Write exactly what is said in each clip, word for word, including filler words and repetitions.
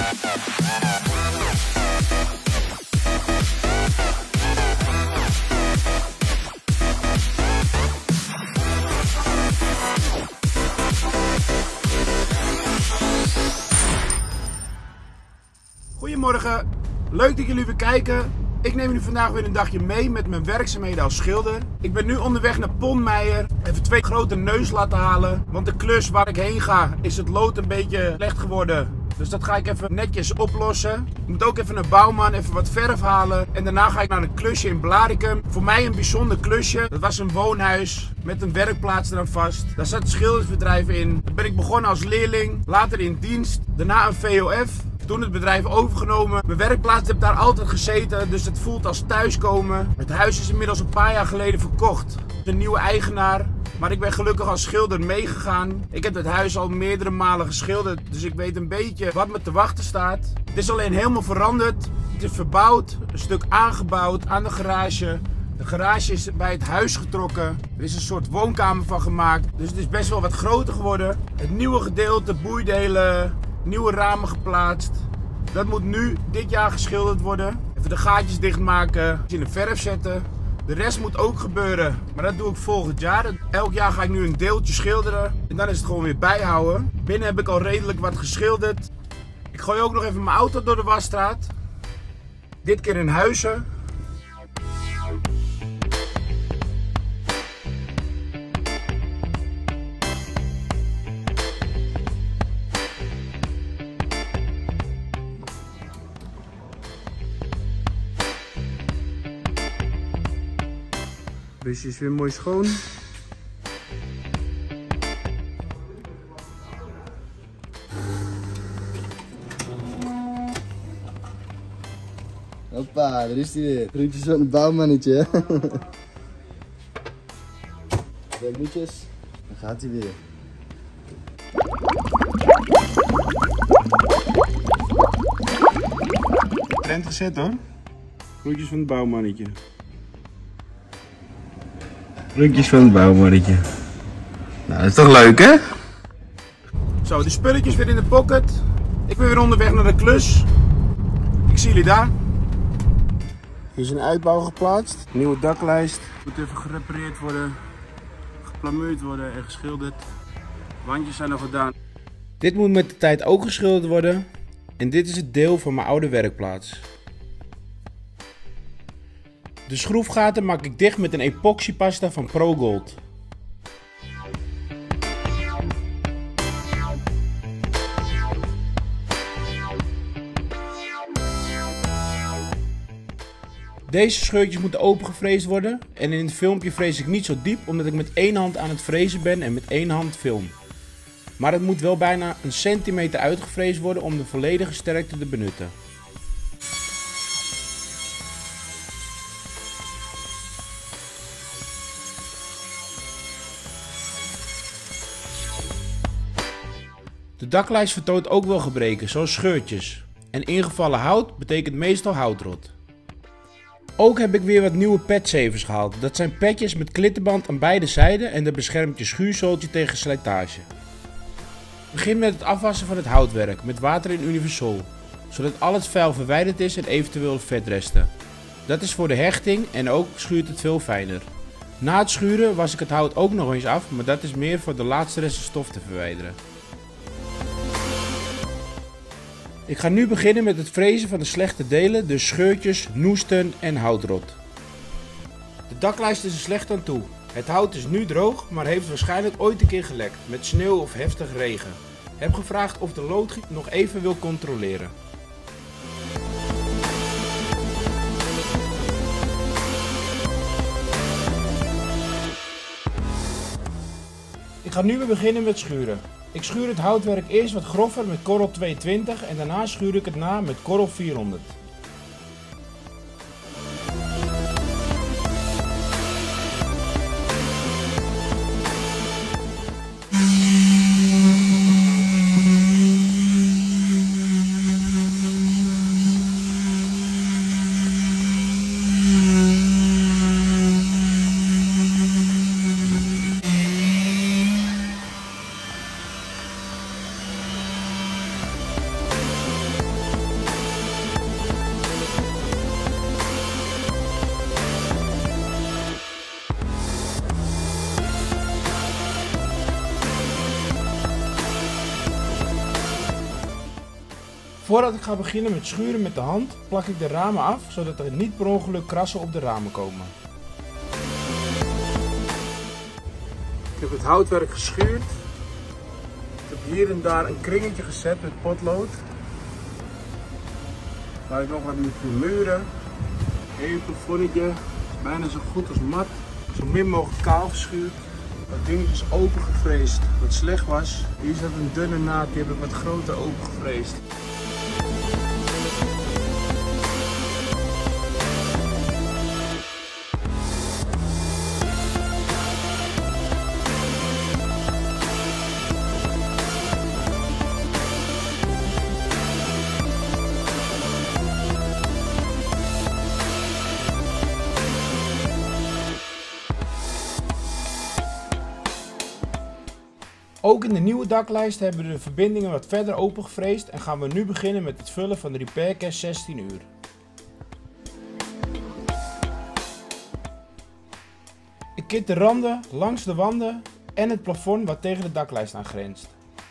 Goedemorgen, leuk dat jullie weer kijken. Ik neem jullie vandaag weer een dagje mee met mijn werkzaamheden als schilder. Ik ben nu onderweg naar Ponmeijer. Even twee grote neus laten halen. Want de klus waar ik heen ga is het lood een beetje slecht geworden. Dus dat ga ik even netjes oplossen. Ik moet ook even een bouwman, even wat verf halen. En daarna ga ik naar een klusje in Blaricum. Voor mij een bijzonder klusje. Dat was een woonhuis met een werkplaats eraan vast. Daar zat een schildersbedrijf in. Daar ben ik begonnen als leerling. Later in dienst. Daarna een V O F. Toen het bedrijf overgenomen. Mijn werkplaats heb daar altijd gezeten, dus het voelt als thuiskomen. Het huis is inmiddels een paar jaar geleden verkocht. Een nieuwe eigenaar. Maar ik ben gelukkig als schilder meegegaan. Ik heb het huis al meerdere malen geschilderd, dus ik weet een beetje wat me te wachten staat. Het is alleen helemaal veranderd. Het is verbouwd, een stuk aangebouwd aan de garage. De garage is bij het huis getrokken. Er is een soort woonkamer van gemaakt. Dus het is best wel wat groter geworden. Het nieuwe gedeelte, boeidelen, nieuwe ramen geplaatst. Dat moet nu dit jaar geschilderd worden. Even de gaatjes dichtmaken, in de verf zetten. De rest moet ook gebeuren, maar dat doe ik volgend jaar. Elk jaar ga ik nu een deeltje schilderen en dan is het gewoon weer bijhouden. Binnen heb ik al redelijk wat geschilderd. Ik gooi ook nog even mijn auto door de wasstraat. Dit keer in Huizen. Busje is weer mooi schoon. Hoppa, daar is hij weer. Groetjes van een bouwmannetje. Twee groetjes. Dan gaat hij weer. Trend gezet hoor. Groetjes van het bouwmannetje. Groetjes van het bouwmannetje. Nou, dat is toch leuk, hè? Zo, de spulletjes weer in de pocket. Ik ben weer onderweg naar de klus. Ik zie jullie daar. Hier is een uitbouw geplaatst. Nieuwe daklijst. Moet even gerepareerd worden, geplamuurd worden en geschilderd. Wandjes zijn nog gedaan. Dit moet met de tijd ook geschilderd worden. En dit is het deel van mijn oude werkplaats. De schroefgaten maak ik dicht met een epoxypasta van ProGold. Deze scheurtjes moeten opengevreesd worden en in het filmpje vrees ik niet zo diep omdat ik met één hand aan het frezen ben en met één hand film. Maar het moet wel bijna een centimeter uitgevreesd worden om de volledige sterkte te benutten. De daklijst vertoont ook wel gebreken, zoals scheurtjes. En ingevallen hout betekent meestal houtrot. Ook heb ik weer wat nieuwe padsavers gehaald. Dat zijn petjes met klittenband aan beide zijden en dat beschermt je schuurzooltje tegen slijtage. Begin met het afwassen van het houtwerk met water in Universol, zodat al het vuil verwijderd is en eventueel vetresten. Dat is voor de hechting en ook schuurt het veel fijner. Na het schuren was ik het hout ook nog eens af, maar dat is meer voor de laatste resten stof te verwijderen. Ik ga nu beginnen met het frezen van de slechte delen, dus scheurtjes, noesten en houtrot. De daklijst is er slecht aan toe. Het hout is nu droog, maar heeft waarschijnlijk ooit een keer gelekt met sneeuw of heftige regen. Heb gevraagd of de loodgiet nog even wil controleren. Ik ga nu weer beginnen met schuren. Ik schuur het houtwerk eerst wat groffer met korrel tweehonderdtwintig en daarna schuur ik het na met korrel vierhonderd. Voordat ik ga beginnen met schuren met de hand, plak ik de ramen af, zodat er niet per ongeluk krassen op de ramen komen. Ik heb het houtwerk geschuurd. Ik heb hier en daar een kringetje gezet met potlood. Daar ik nog wat met de muren. Even een plafonnetje, bijna zo goed als mat. Zo min mogelijk kaal geschuurd. Dat dingetje is opengevreesd, wat slecht was. Hier zat een dunne naad, die heb ik wat groter opengevreesd. Ook in de nieuwe daklijst hebben we de verbindingen wat verder opengevreesd en gaan we nu beginnen met het vullen van de repaircare zestien uur. Ik kit de randen langs de wanden en het plafond wat tegen de daklijst aan grenst.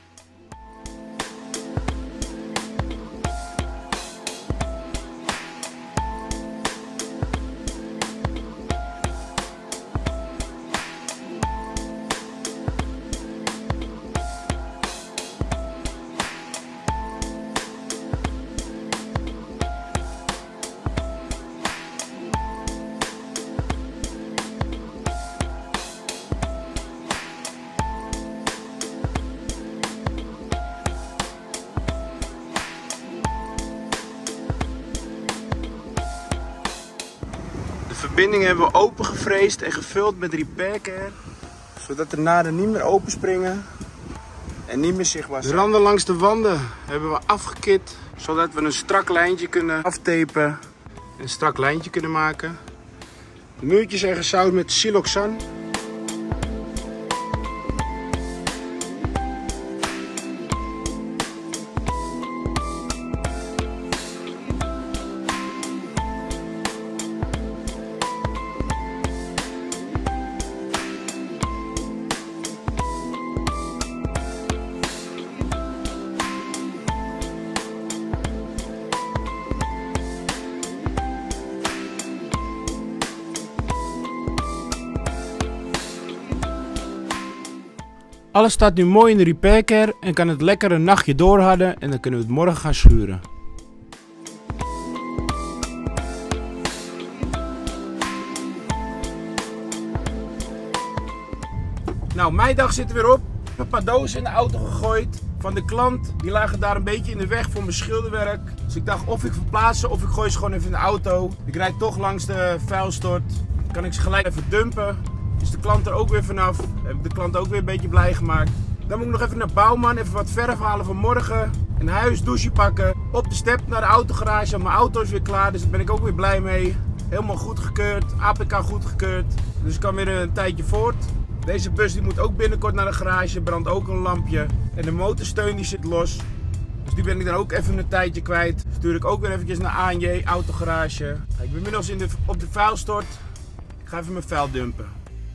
De verbindingen hebben we opengevreesd en gevuld met repaircare, zodat de naden niet meer openspringen en niet meer zichtbaar zijn. De randen langs de wanden hebben we afgekit, zodat we een strak lijntje kunnen aftapen en een strak lijntje kunnen maken. De muurtjes zijn gezout met siloxan. Alles staat nu mooi in de repaircare en kan het lekker een nachtje doorharden en dan kunnen we het morgen gaan schuren. Nou, mijn dag zit er weer op. Ik heb een paar dozen in de auto gegooid van de klant. Die lagen daar een beetje in de weg voor mijn schilderwerk. Dus ik dacht of ik verplaats ze of ik gooi ze gewoon even in de auto. Ik rijd toch langs de vuilstort. Dan kan ik ze gelijk even dumpen. Is de klant er ook weer vanaf. Heb ik de klant ook weer een beetje blij gemaakt. Dan moet ik nog even naar Bouwman, even wat verf halen van morgen. Een huis, douche pakken. Op de step naar de autogarage. Mijn auto is weer klaar, dus daar ben ik ook weer blij mee. Helemaal goedgekeurd, A P K goedgekeurd. Dus ik kan weer een tijdje voort. Deze bus die moet ook binnenkort naar de garage, brandt ook een lampje. En de motorsteun die zit los. Dus die ben ik dan ook even een tijdje kwijt. Stuur ik ook weer eventjes naar A N J, autogarage. Ik ben inmiddels in de, op de vuilstort. Ik ga even mijn vuil dumpen.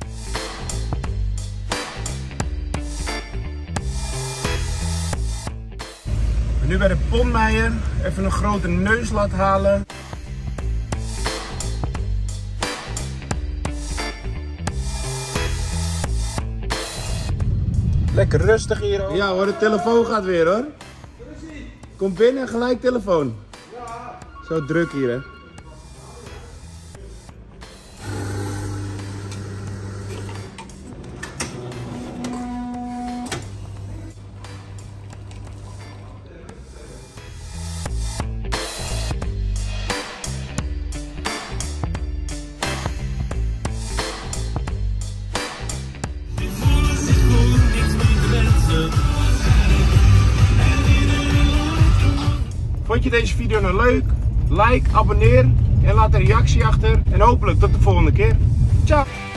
Nu bij de Ponmeijer even een grote neuslat halen. Lekker rustig hier hoor. Ja hoor, de telefoon gaat weer hoor. Kom binnen, gelijk telefoon. Ja. Zo druk hier hè. Vond je deze video nou leuk? Like, abonneer en laat een reactie achter. En hopelijk tot de volgende keer. Ciao!